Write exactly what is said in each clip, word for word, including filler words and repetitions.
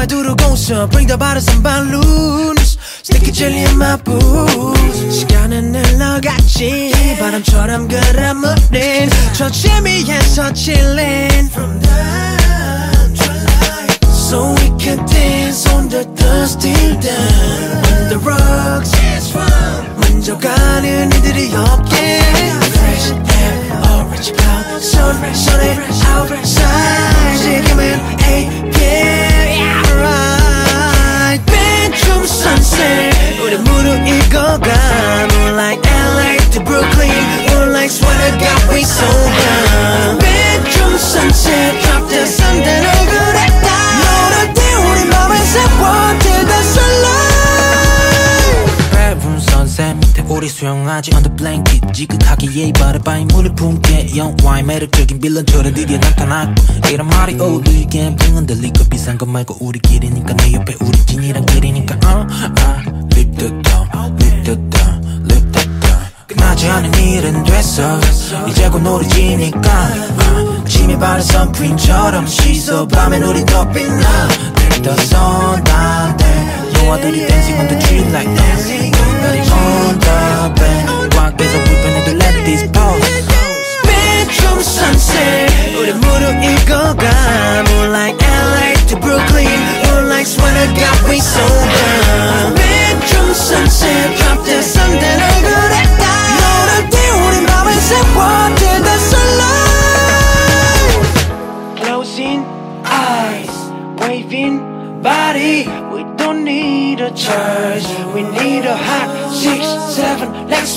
정말 두르고서 Bring the bottles and balloons Sticky jelly in my boots 시간은 흘러갔지 바람처럼 그라무린 저 재미에서 chillin' From dawn to light So we can dance on the dust till dawn On the rocks is fun 만져가는 이들이 없게 Fresh air, orange cloud Sun, sunny outside 지금은 eight p.m. Right Bedroom sunset 우리 무르익어가 Moonlight L A to Brooklyn Moonlight sweater got we so young Bedroom sunset Drop the sundown 얼굴에 딱 너를 때 우리 맘에 세워 Till the sunlight Bedroom sunset 밑에 우리 수영하지 Under blanket 지극하게 예의 바른 바위 물을 품게 영화의 매력적인 빌런처럼 드디어 나타났고 이런 말이 어울리게 빙은 들리고 비싼 것 말고 우리끼리니까 내 옆에 우리 진이랑 길이니까 uh, uh, Lift the door, lift the door, lift the door 끝나지 않은 일은 됐어 이제 곧 노래지니까 uh, 침이 바른 선크림처럼 씻어 밤엔 우리 더 빛나 Lift the sun down there 영화들이 dancing on the tree like that Nobody on the bed 밖에서 불편해도 let this pause Bedroom sunset 우리 무르익어가 Moonlight L A to Brooklyn Moonlight sweater got we so young Bedroom sunset Drop the sundown 얼굴에 딱 너를 때 우리 맘에 세워 Till the sunlight Closing eyes Waving body We don't need a charge We need a hot six, seven Let's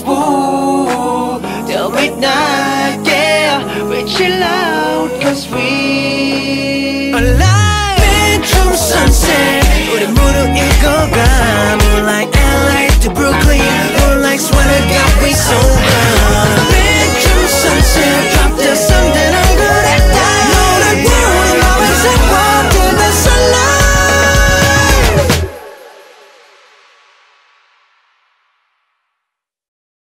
move Till midnight, yeah We chill out cause we